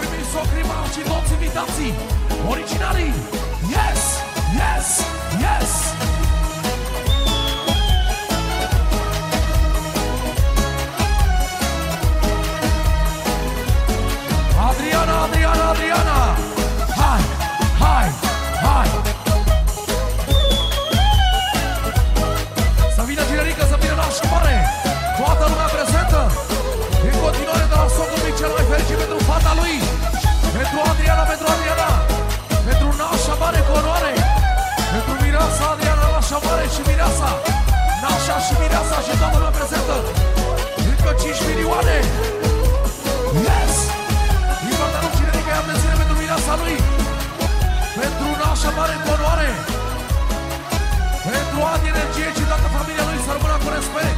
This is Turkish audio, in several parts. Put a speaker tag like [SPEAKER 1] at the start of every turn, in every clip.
[SPEAKER 1] primit socrii mari și toți invitații originalii. Yes, yes, yes. Adriana, Adriana, Adriana. Hai, hai, hai. Să vină Ginerică, să vină nașa mare. Toată lumea prezentă. În continuare de la socul mic cel mai fericit pentru fata lui. Pentru Adriana, pentru Adriana. Pentru nașa mare cu onoare. Pentru mireasa Adriana, nașa mare și mireasa. Nașa și mireasa și toată lumea prezentă. Încă 5 milioane. Yes! Din partea lui Ginerică i-am menține pentru mireasa lui. Pentru nașa mare cu onoare. Pentru Adi energie și toată familia lui să rămână cu respect.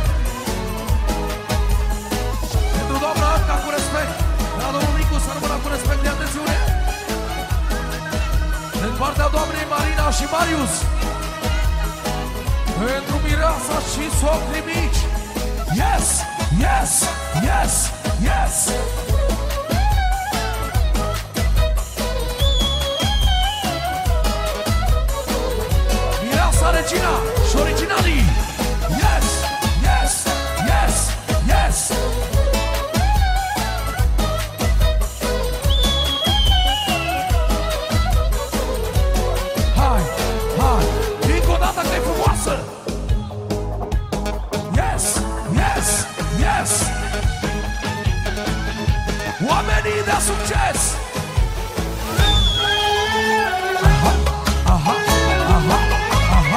[SPEAKER 1] Pentru doamna Anca cu respect. La domnul Nicu să rămână cu respect de atențiune. Din partea doamnei Marina și Marius. Pentru mireasa și socrii mici. Yes, yes, yes, yes. Mireasa Regina și originalii. Yes, yes, yes, yes. Hai, hai, încă o dată că e frumoasă. Yes, yes, yes. Oamenii de succes. Aha, aha, aha, aha.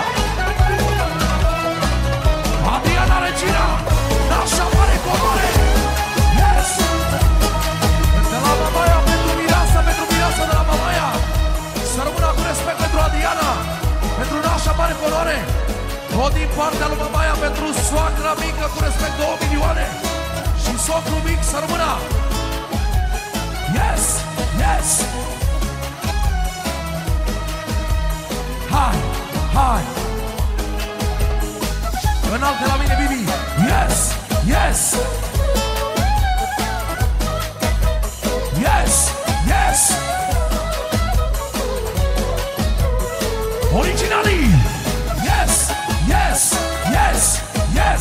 [SPEAKER 1] Adriana Regina, nașa mare cu onoare. Yes. De la Mamaia pentru mireasa de la Mamaia. Să rămână cu respect pentru Adriana. Pentru nașa mare cu onoare. Tot din partea lui Mamaia pentru soacra mică cu respect 2 milioane. Și socrul mic să rămână. Yes, yes. Hai, hai. Înalte la mine, Bibi. Yes, yes. Yes, yes. Originalii. Yes, yes, yes, yes.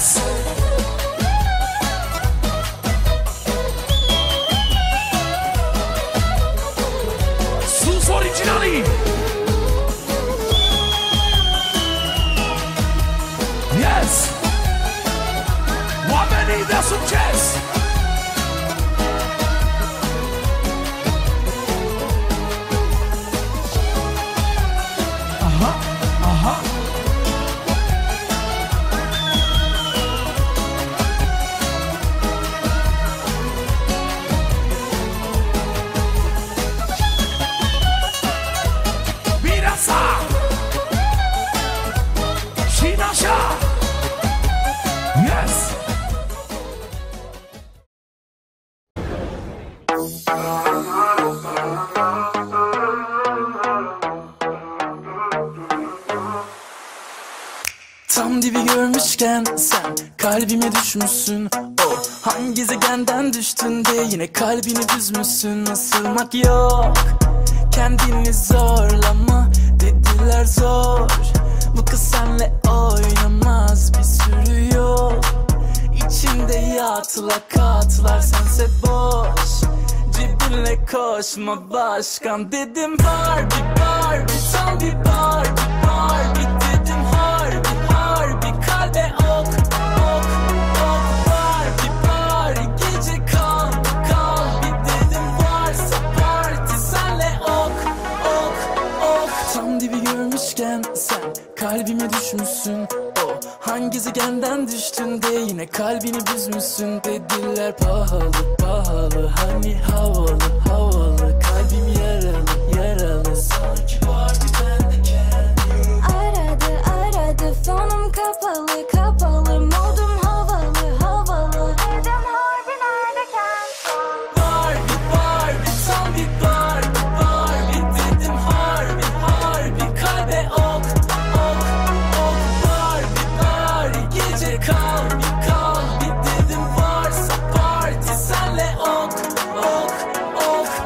[SPEAKER 1] Sus originalii. Yes. Oamenii de succes. Aha, aha. Mireasa și nașa. Yes.
[SPEAKER 2] Tam dibi görmüşken sen kalbime düşmüşsün. O hangi gezegenden düştün de yine kalbini üzmüşsün. Nasılmak yok, kendini zorlama, dediler zor. Bu kız senle oynamaz, bir sürü yol. İçinde yatla katlar, sense boş. Cebinle koşma başkan, dedim Barbie Barbie, tam bir Barbie Barbie. Dedim harbi harbi, kalbe ok ok ok. Barbie Barbie, gece kal kal. Bir dedim varsa parti, senle ok ok ok. Tam dibi görmüşken sen kalbime düşmüşsün. O hangi gezegenden düştün de yine kalbini büzmüşsün. Dediler pahalı pahalı, hani havalı havalı. Kalbim yaralı yaralı, sanki Barbie bende kendim.
[SPEAKER 3] Aradı aradı, fonum kapalı kapalı. Modum havalı havalı. Dedim harbi neredeyken son.
[SPEAKER 2] Barbie Barbie, tam bir Barbie Barbie. Dedim harbi harbi, kalbe ok ok ok. Barbie Barbie, gece kal kal. Bir dedim varsa parti, senle ok ok ok.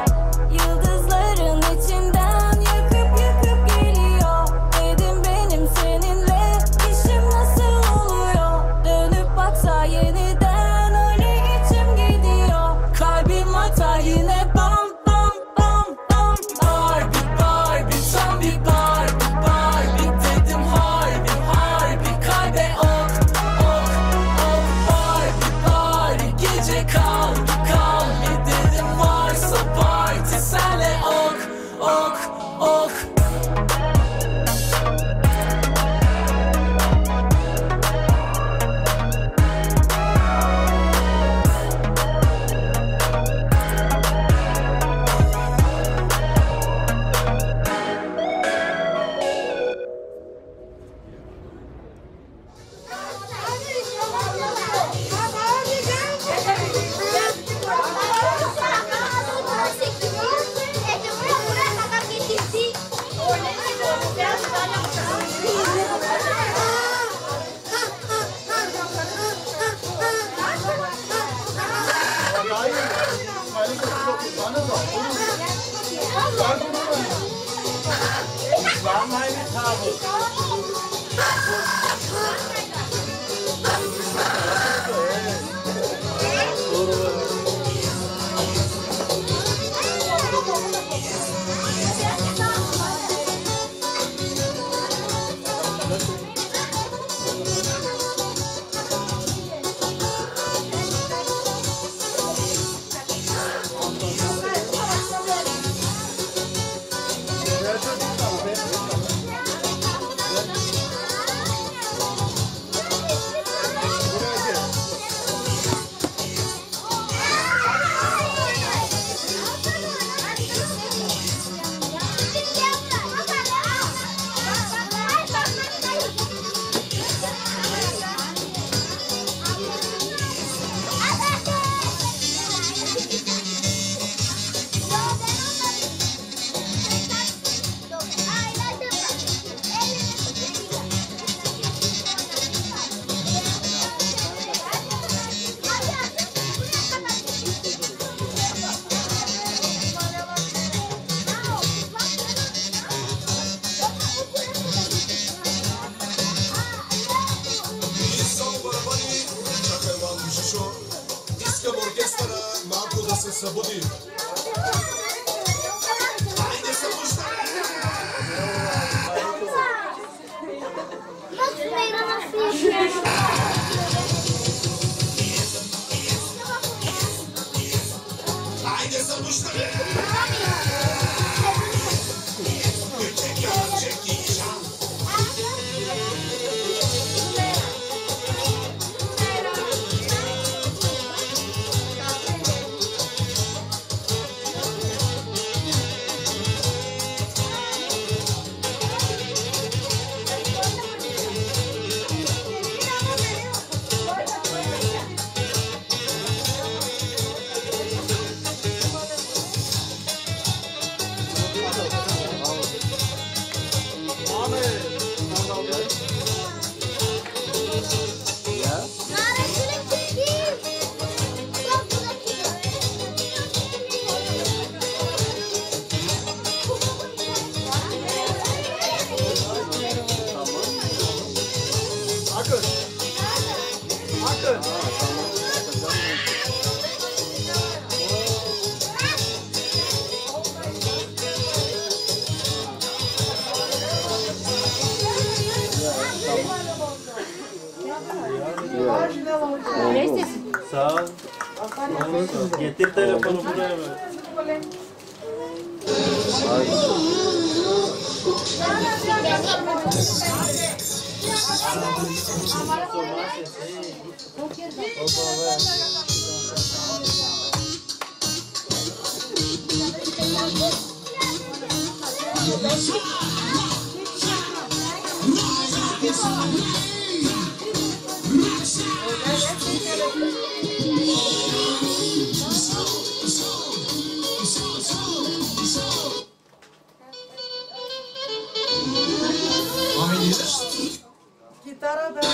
[SPEAKER 4] Sağ ol. Getir telefonu buraya mı?
[SPEAKER 5] Gitara da.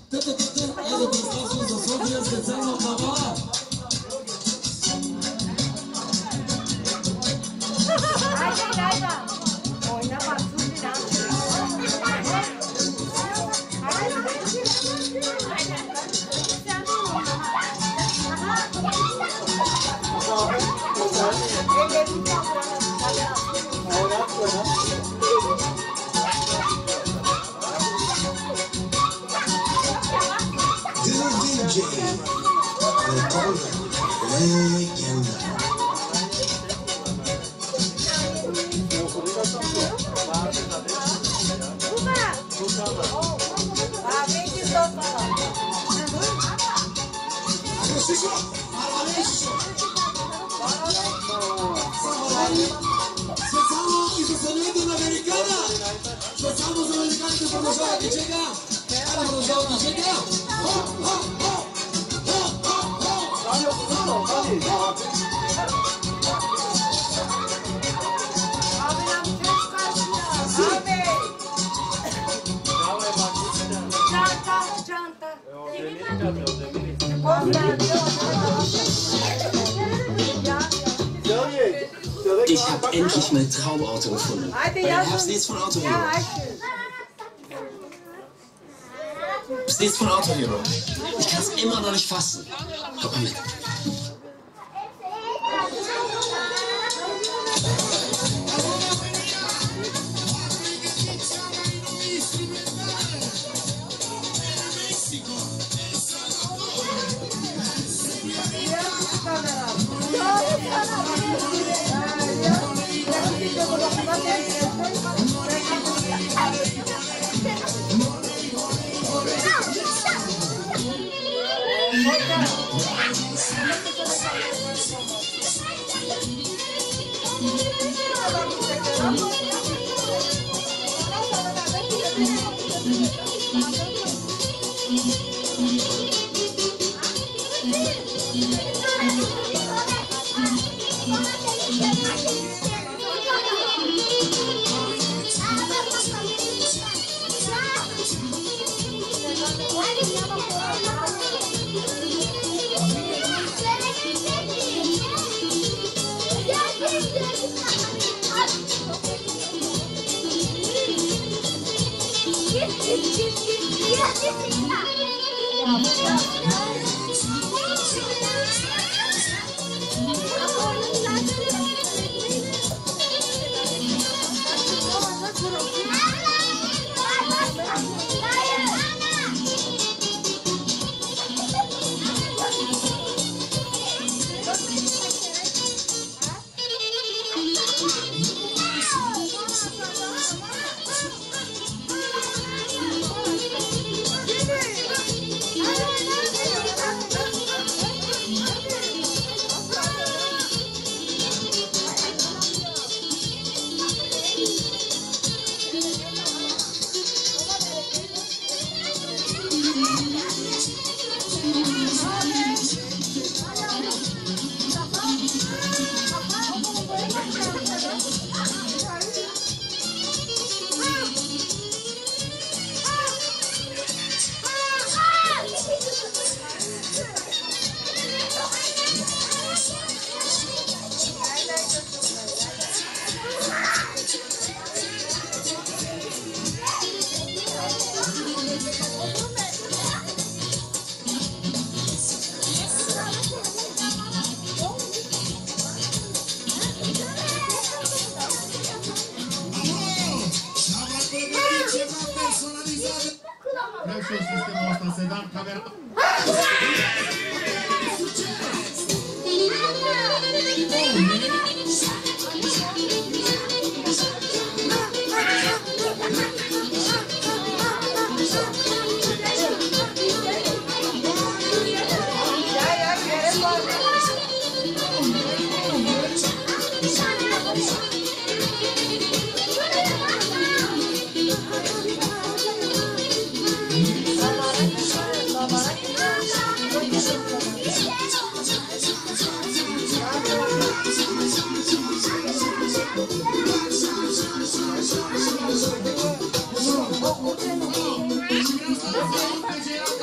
[SPEAKER 5] Ich habe endlich mein Traumauto gefunden. Bei den Herbstlieds von Auto Hero. Das Lied von Auto Hero. Ich kann es immer noch nicht fassen. Kommt mal mit.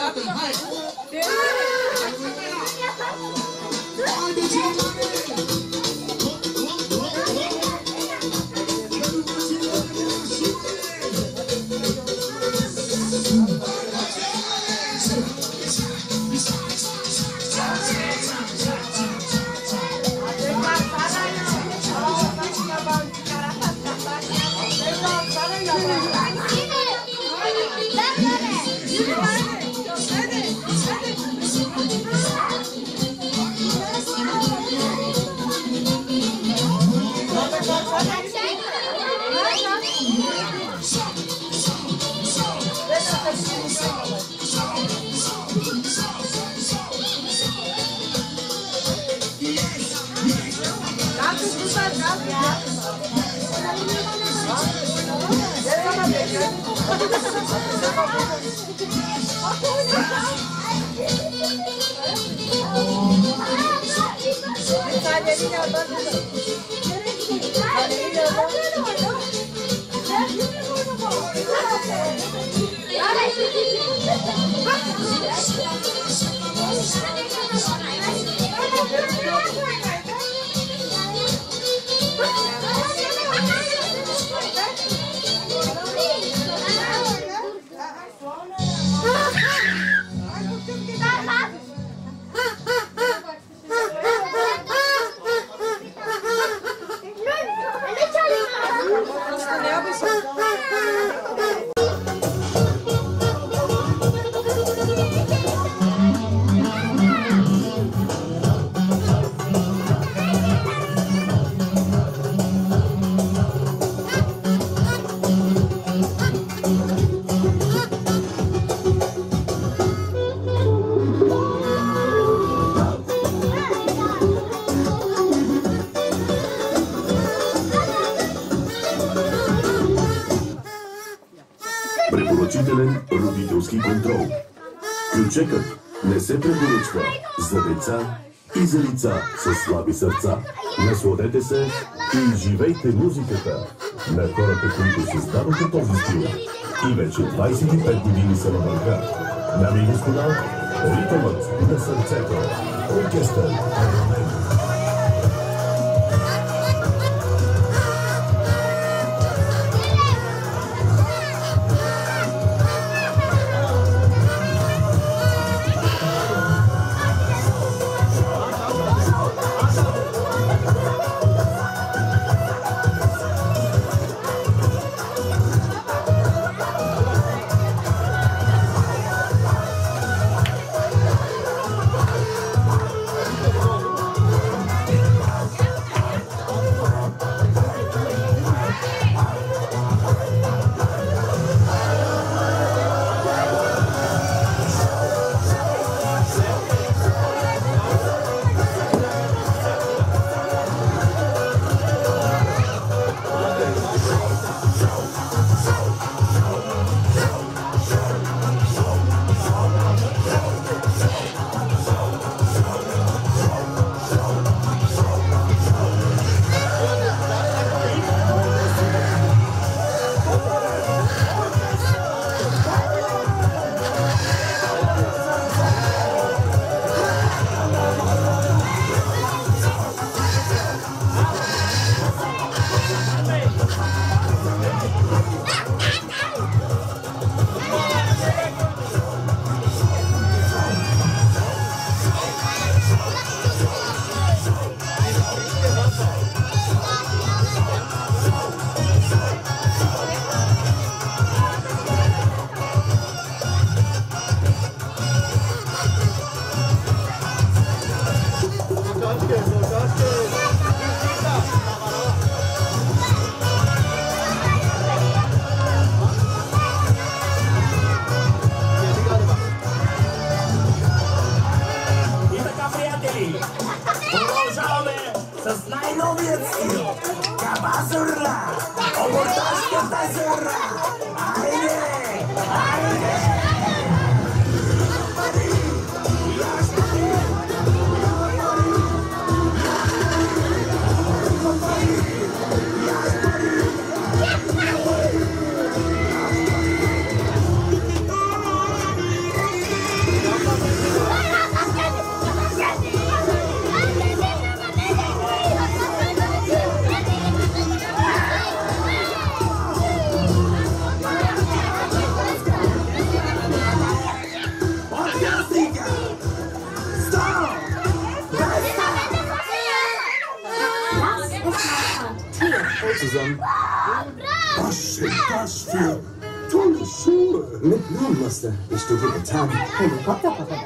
[SPEAKER 5] dată, hai!
[SPEAKER 6] Препоръчителен родителски контрол. Ключекът не се препоръчва за деца и за лица с слаби сърца. Насладете се и живейте музиката на хората, които създадоха този стил. И вече 25 години са на върха. Дами и господа, ритъмът на сърцето. Оркестър Агромен.
[SPEAKER 7] zusammen.
[SPEAKER 6] Was ist das für tolle Schuhe?
[SPEAKER 7] Mit Blumenmuster. Ich studiere Tage. Helikopterpapa.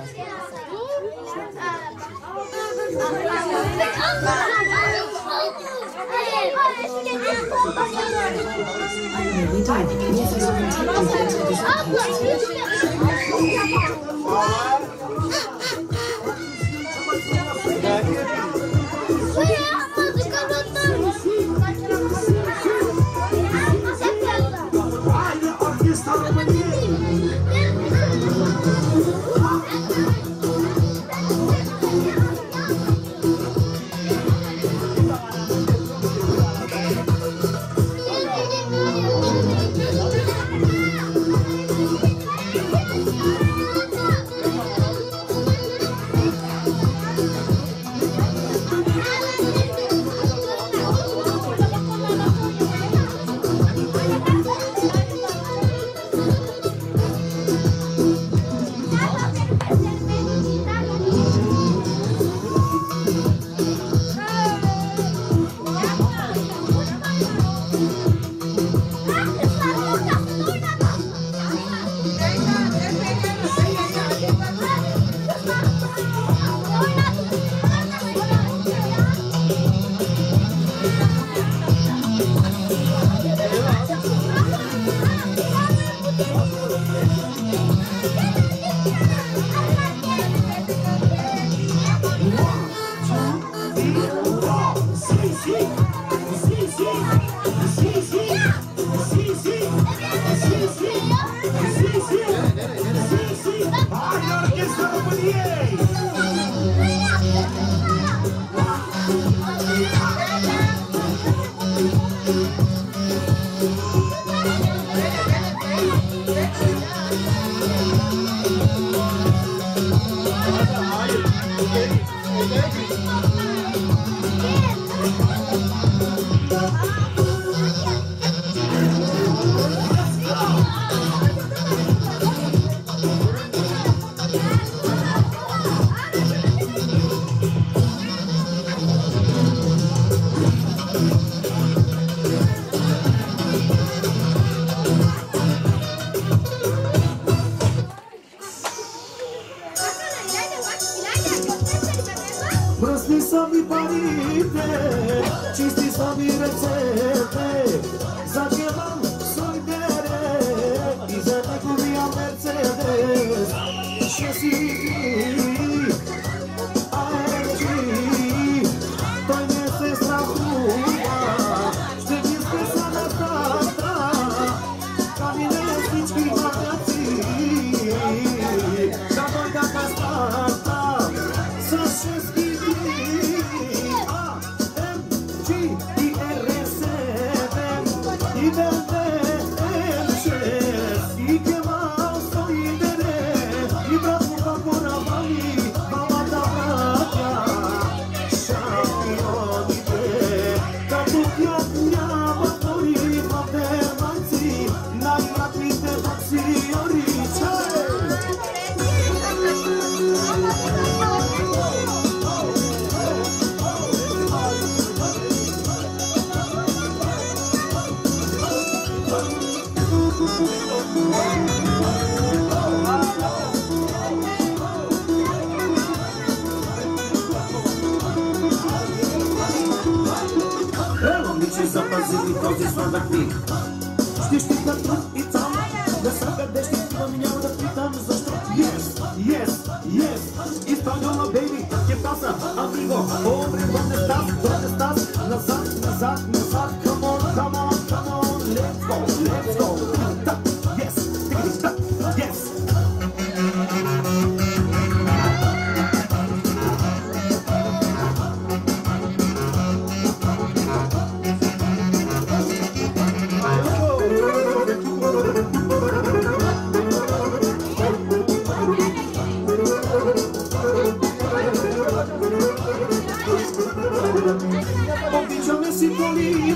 [SPEAKER 6] Oficialmente sintonia.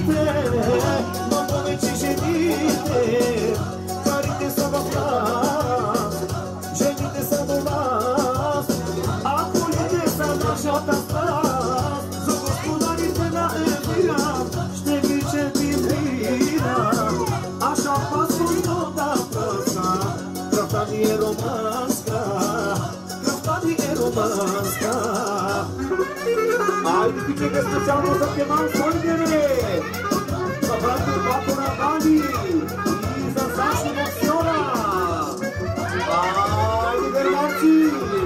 [SPEAKER 8] măsca. Ai pice că special o să te man solgere. Să frate patuna bani. Și să sași emoționa. Ai de vermați.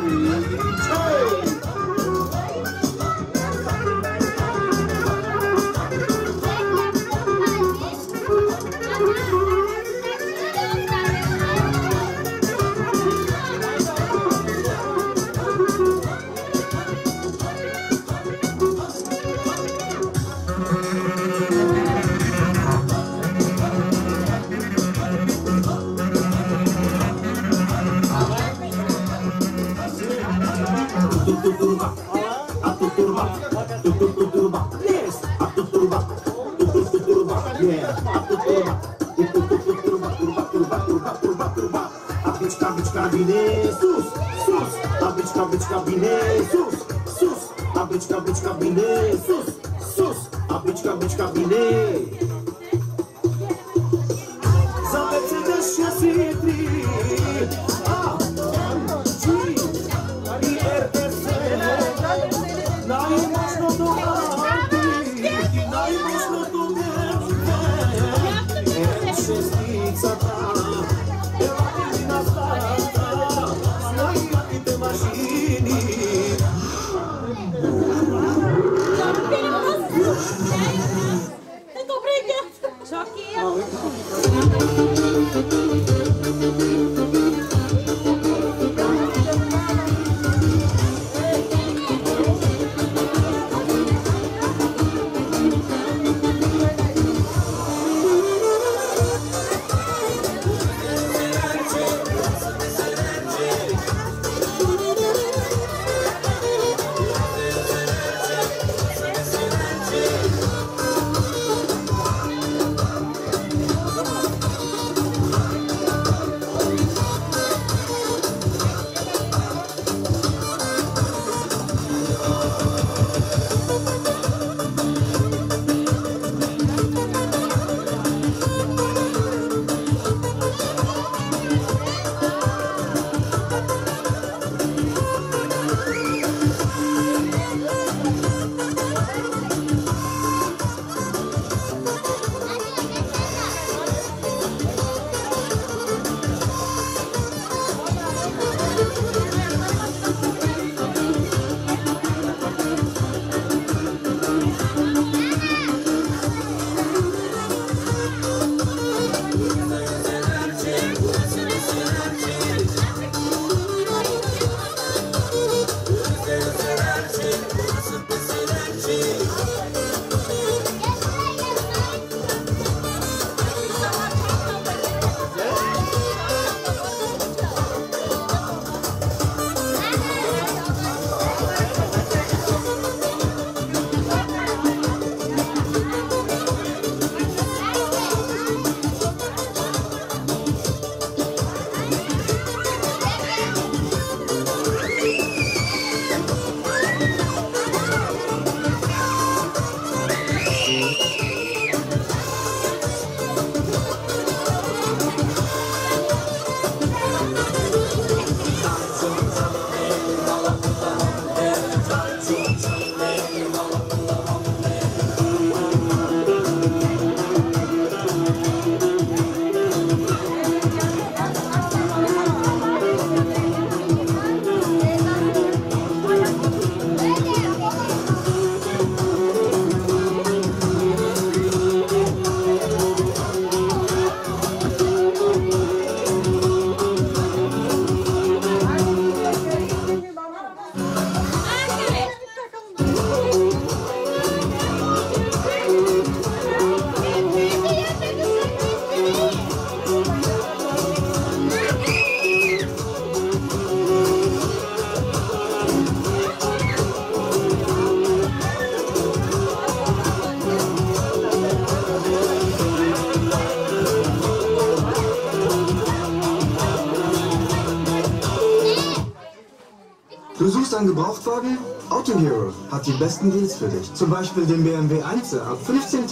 [SPEAKER 9] Du suchst einen Gebrauchtwagen? Auto Hero hat die besten Deals für dich. Zum Beispiel den BMW 1 ab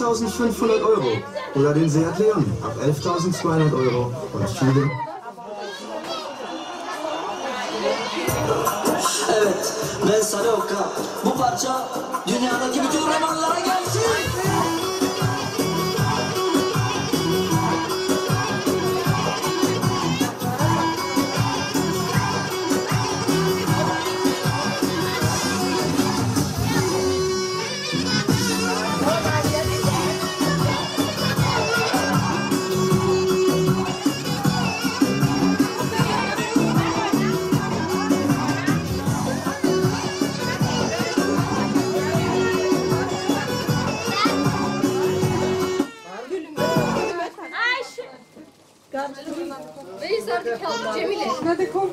[SPEAKER 9] 15.500 Euro oder den Seat Leon ab 11.200 Euro und viele.
[SPEAKER 10] Evet, ben Sarı Oka. Bu parça dünyadaki bütün romanlara gelsin.
[SPEAKER 11] Cemile.
[SPEAKER 12] Hadi kom.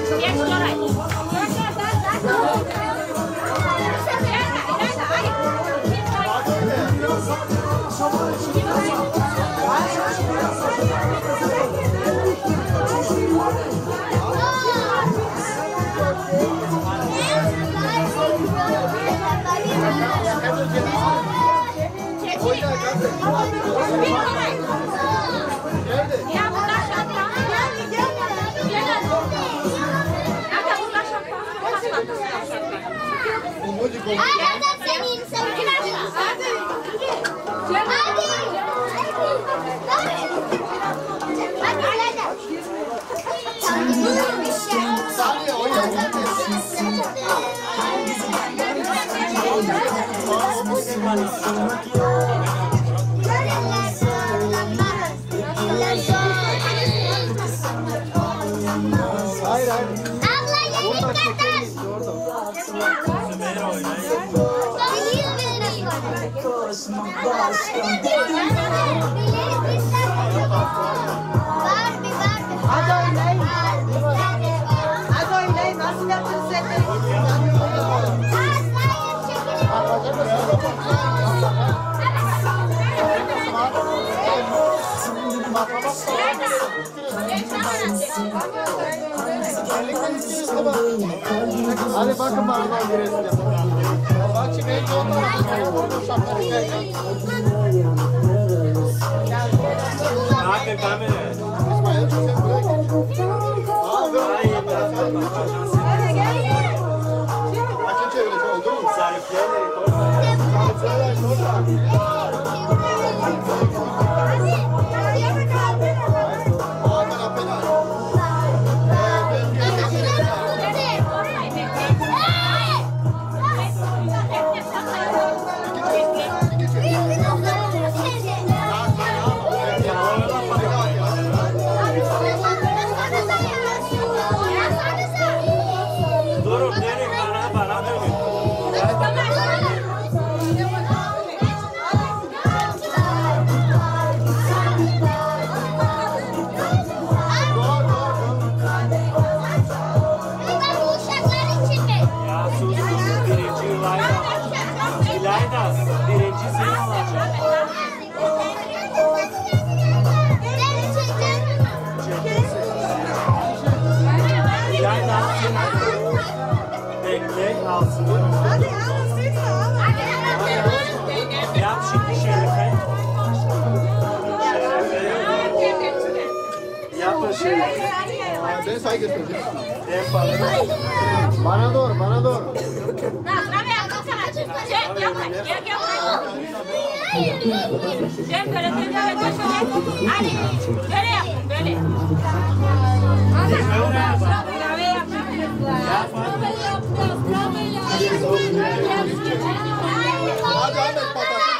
[SPEAKER 11] Hadi bakın bakalım bir resim yapalım. Bak şimdi en
[SPEAKER 4] Abi kamera. Bekle alsın. Hadi yap şimdi Şerefe. Yapın Şerefe.
[SPEAKER 11] Ben saygı göstereceğim.
[SPEAKER 4] Bana doğru, bana doğru.
[SPEAKER 11] Hadi Ahmet patates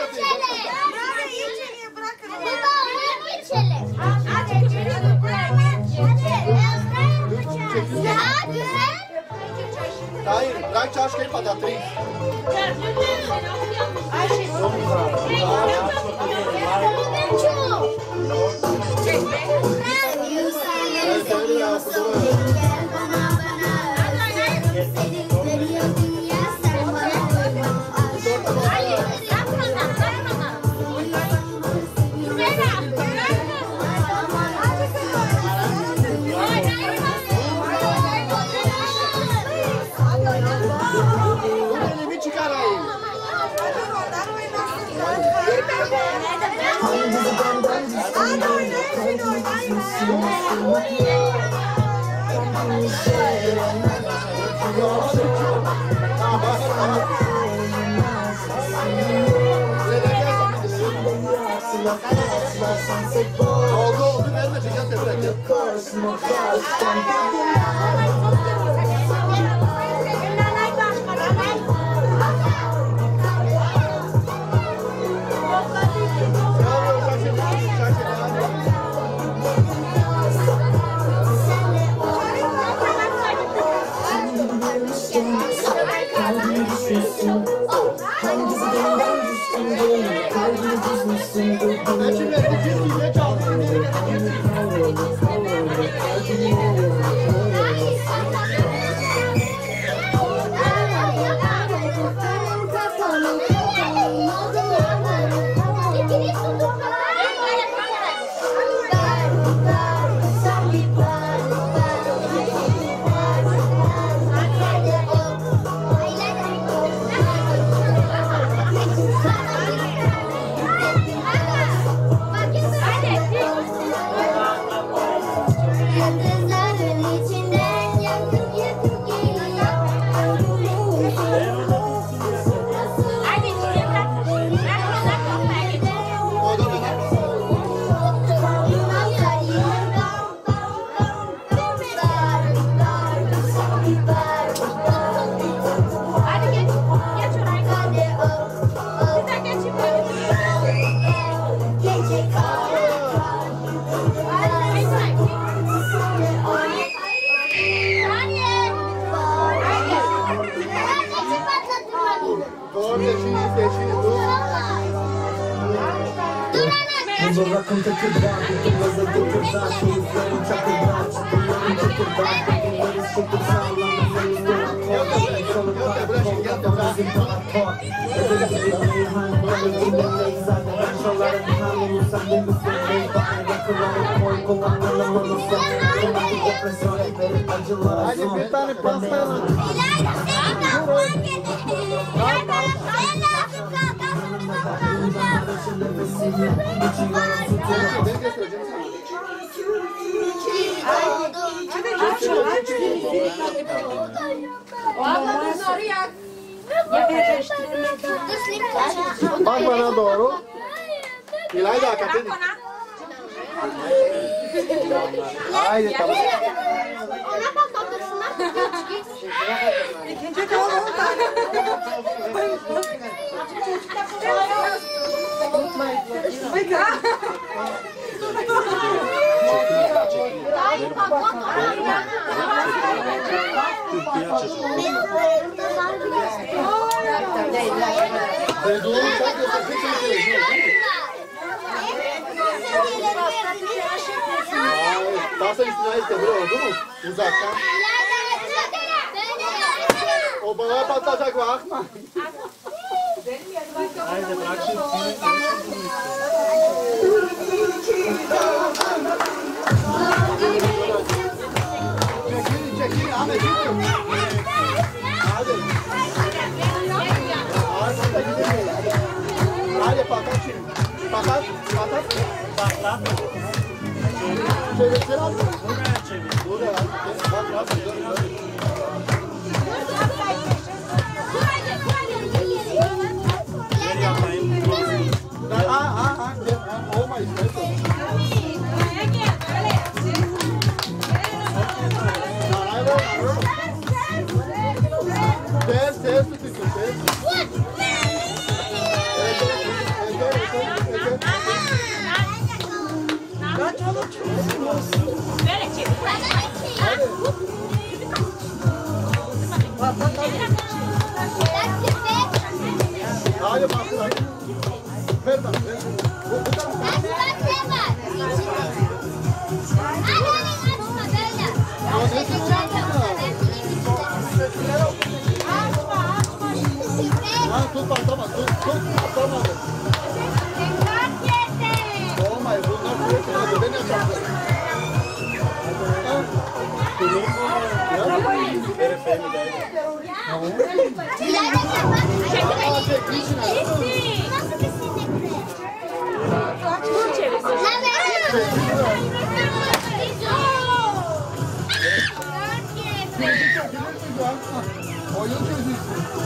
[SPEAKER 11] Hayır, bırak çarşkayı patates. Oldu, ben de çekeceğim tebrik.
[SPEAKER 12] Rakım takırdan, yazı dıkırdan, şehitlerin çakırdan, çıkırların çakırdan, takımların şıkır sağlam, yüzeyizlerin korkak, soluklar, korkak, bizim parakor. Özellikle meyhan, böyle cümleyle zaten şoların halini sen de misin? Beyban, rakıların koy, kovanlarla manısı, romantik depresyon, verin acılara son.
[SPEAKER 11] Hadi bir tane pasta alın. Bak bana doğru. İlayda hakikaten. Haydi tamam.
[SPEAKER 3] Ona bak babasına.
[SPEAKER 13] İkinci kol oldu.
[SPEAKER 11] Pasta üstüne işte böyle oldu mu? Uzaktan. O bana patlayacak bakma.
[SPEAKER 4] Haydi bırak şimdi.
[SPEAKER 11] Çekil Ahmet çekil. Hadi. Hadi patlat şimdi. Patlat.
[SPEAKER 4] Patlat.
[SPEAKER 11] Çevir abi.
[SPEAKER 4] Buraya çevir.
[SPEAKER 11] Burada. Bak.
[SPEAKER 4] Gel yapayım.
[SPEAKER 11] Olma işte. Ters tutuyorsun. Hadi bak. Ver bak. Tut patlama, tut patlama. Olmay, bunlar sürekli ben yapacağım. Oyun çözülsün.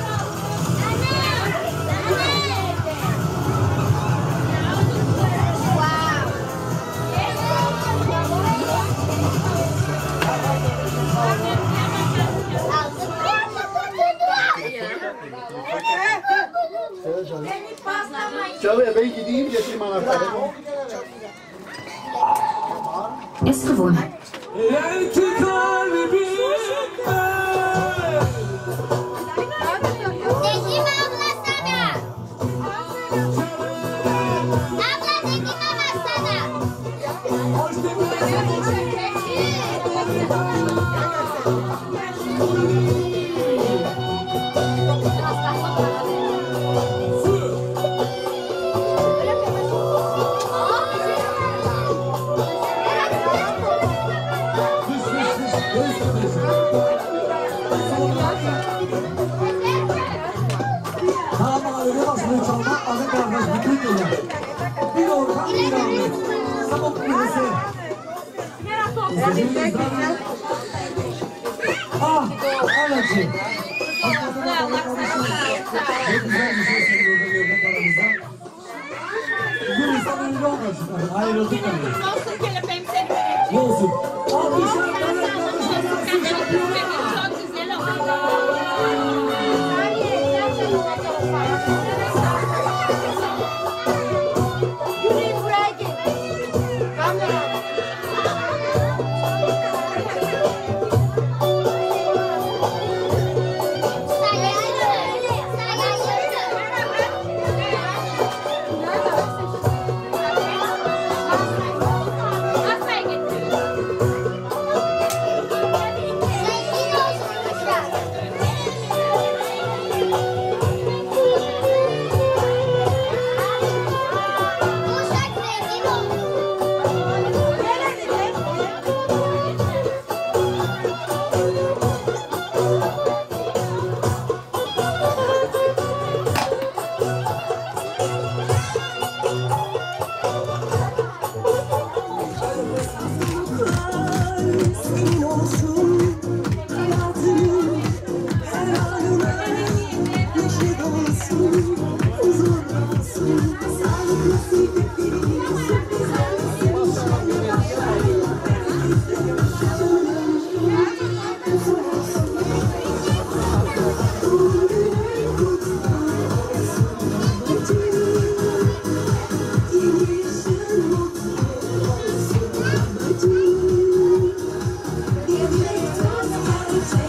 [SPEAKER 11] Çalıyor, ben gideyim getireyim anahtarı.
[SPEAKER 14] Ist gewonnen.
[SPEAKER 12] Anneciğim. Ne güzel bir şey söylüyordu aramızda. Bir insan ünlü olmasın. Ayrıldık tabii.
[SPEAKER 13] Olsun kelebeğim seni vereceğim.
[SPEAKER 12] Ne olsun?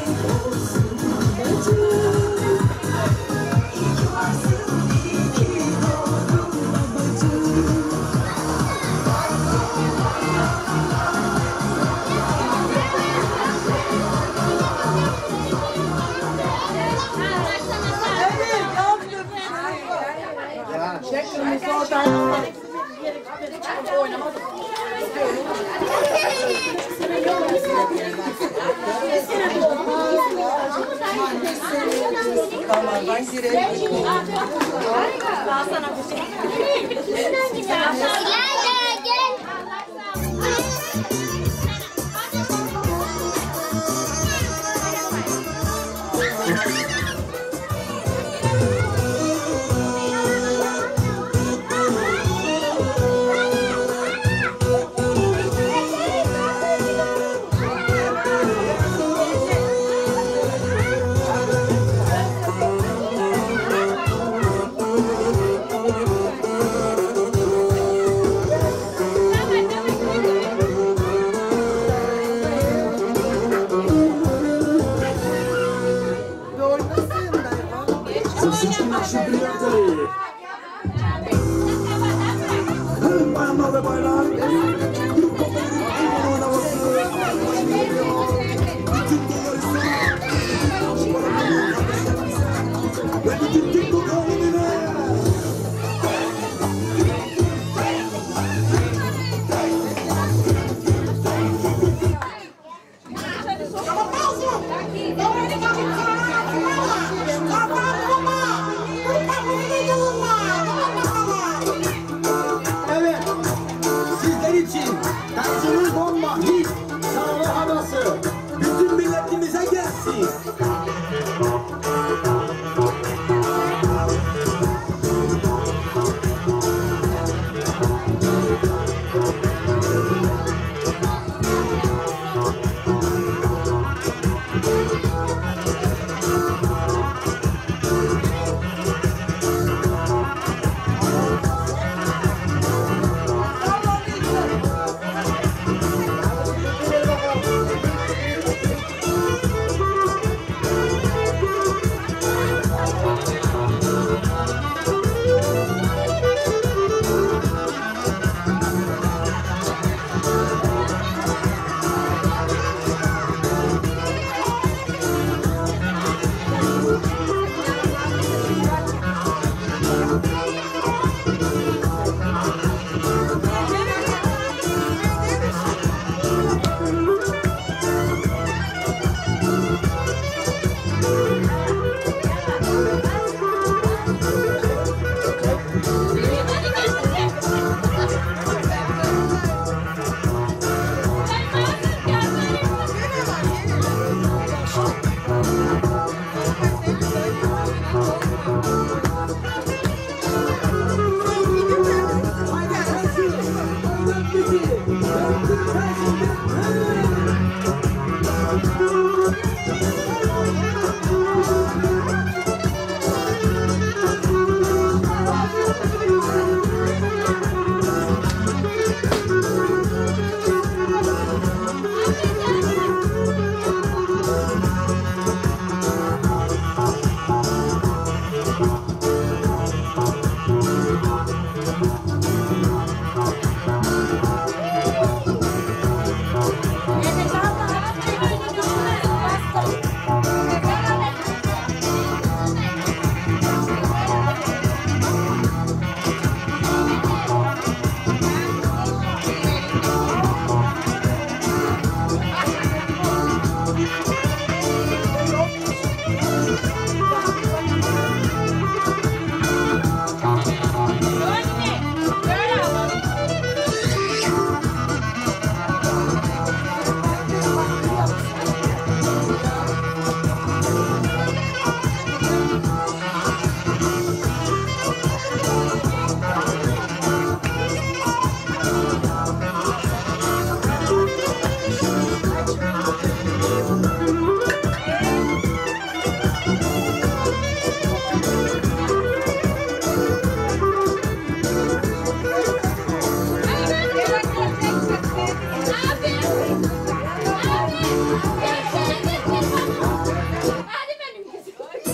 [SPEAKER 13] Tamam, ben girelim. Daha sana bir şey.
[SPEAKER 8] Bayanlar ve baylar, evet, sizler için tansiyonun bomba, hit, sağlığı havası, bütün milletimize gelsin.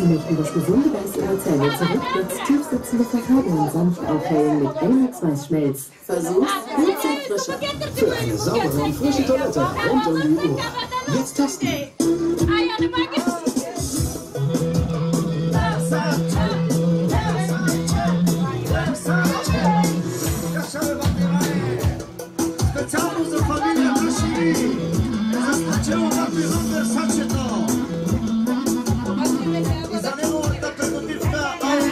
[SPEAKER 15] möchten das gesunde Weiß ihrer Zähne zurück, jetzt tief sitzende Verfärbungen sanft aufhellen mit Elmex Weißschmelz. Versuch's, witzig frischer.
[SPEAKER 9] Für eine saubere und frische Toilette rund um die Uhr. Jetzt testen.
[SPEAKER 8] Specjalną za familię prosili. Zaznaczyło wam Versace to. I za niego takiego typka.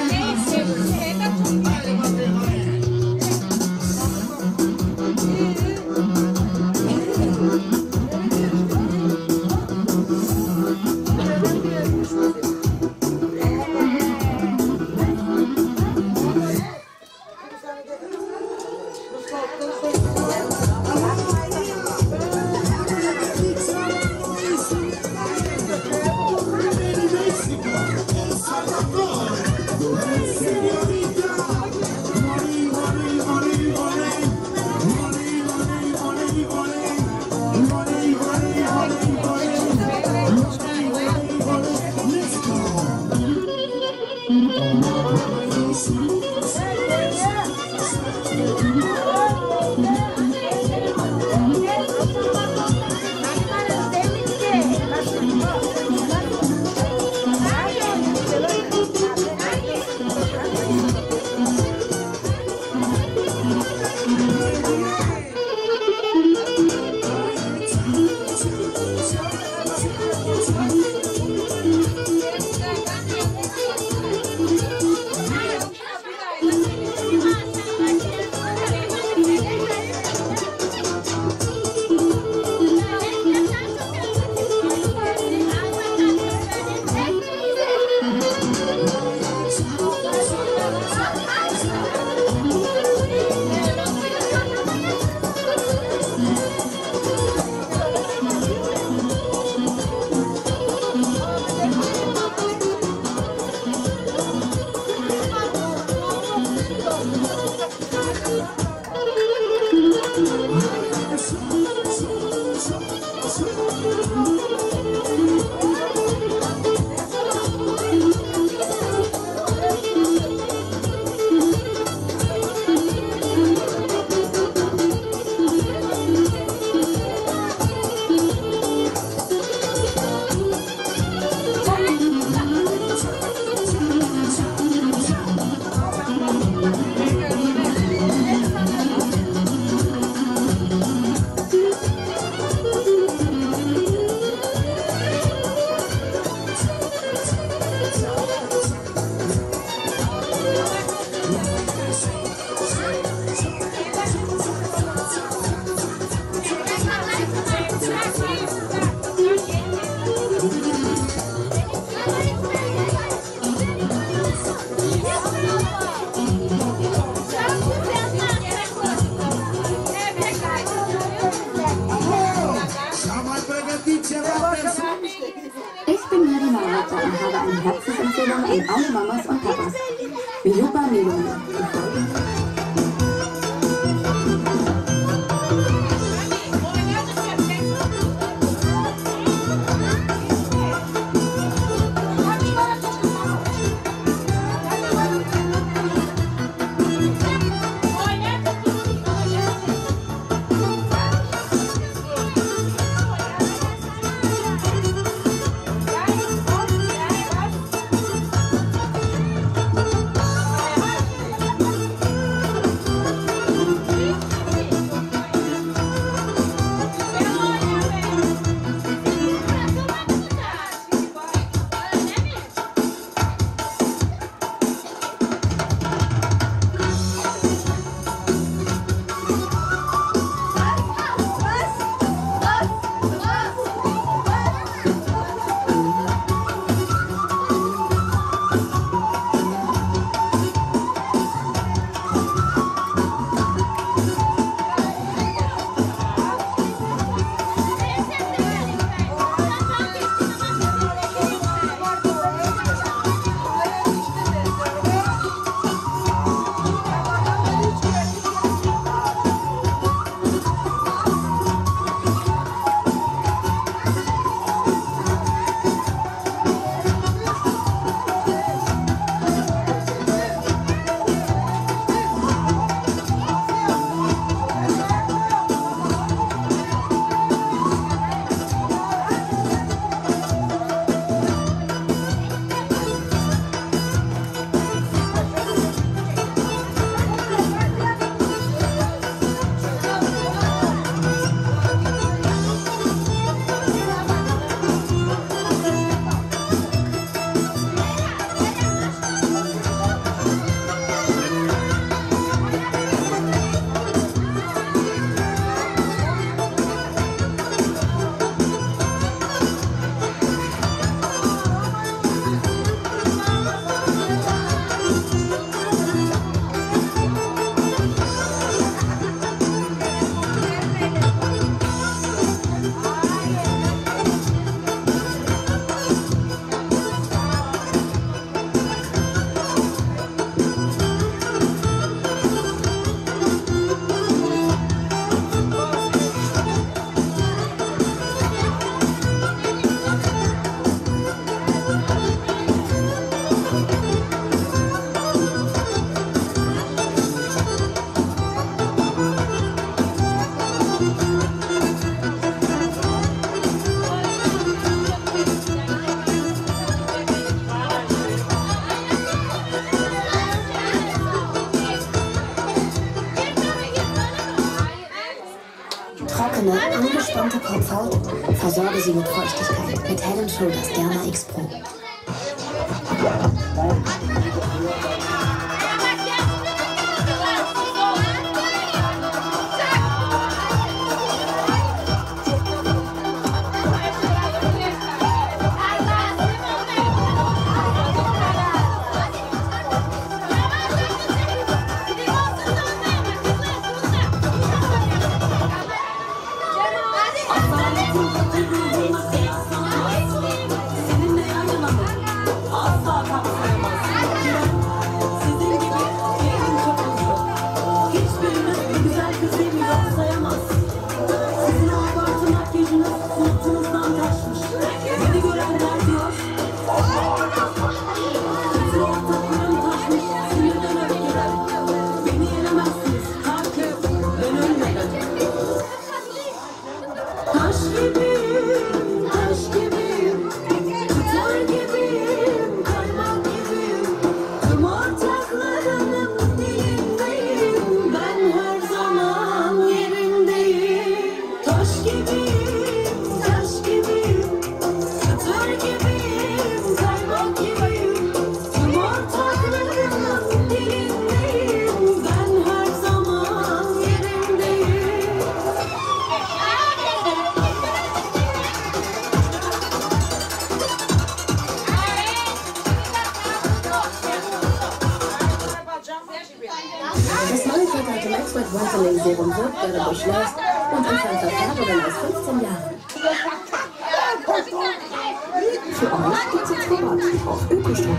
[SPEAKER 15] Ich bin Miri Marata und habe eine Herzensempfehlung an alle Mamas und Papas. Milupa Melone. angespannte Kopfhaut? Versorge sie mit Feuchtigkeit mit Head & Shoulders Derma X Pro.
[SPEAKER 14] Serum wirkt, während durchlässt und empfängt Verfärbungen aus 15 Jahren. Für euch gibt es jetzt Rabatt auf Ökostrom.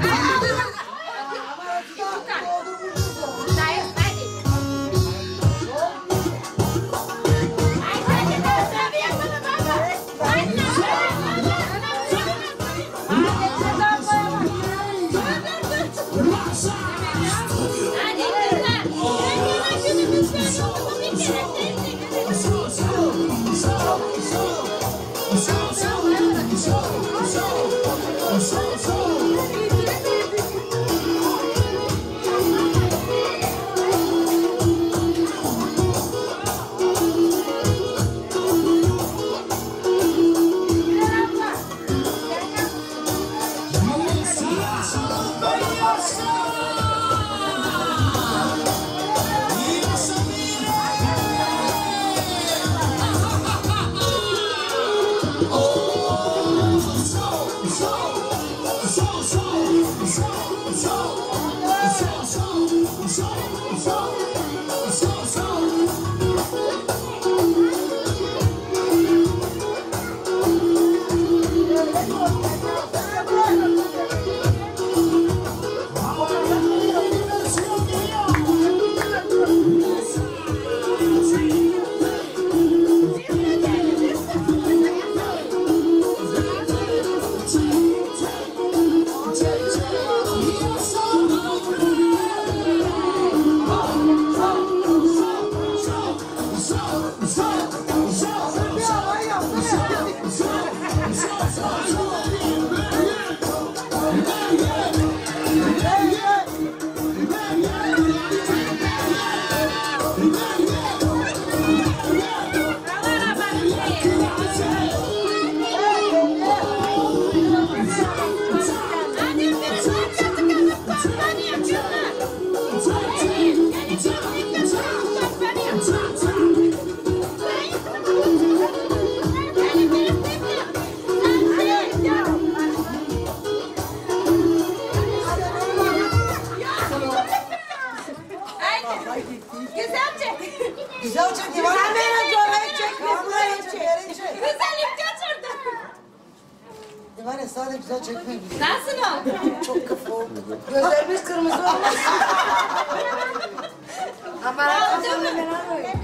[SPEAKER 13] Nasıl o?
[SPEAKER 16] Çok kafa oldu. Gözlerimiz kırmızı olmuş. Ama ben